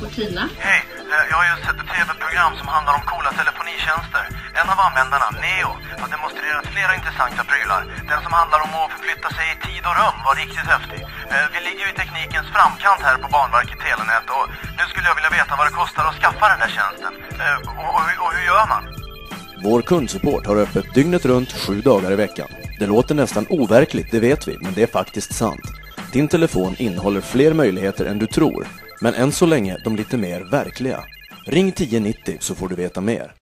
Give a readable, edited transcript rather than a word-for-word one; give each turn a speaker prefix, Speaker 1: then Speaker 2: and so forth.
Speaker 1: Tina.
Speaker 2: Hej, jag har just sett ett tv-program som handlar om coola telefonitjänster. En av användarna, Neo, har demonstrerat flera intressanta prylar. Den som handlar om att förflytta sig i tid och rum var riktigt häftig. Vi ligger ju i teknikens framkant här på Banverket Telenät och nu skulle jag vilja veta vad det kostar att skaffa den där tjänsten. Och hur gör man?
Speaker 3: Vår kundsupport har öppet dygnet runt 7 dagar i veckan. Det låter nästan overkligt, det vet vi, men det är faktiskt sant. Din telefon innehåller fler möjligheter än du tror, men än så länge de lite mer verkliga. Ring 1090 så får du veta mer.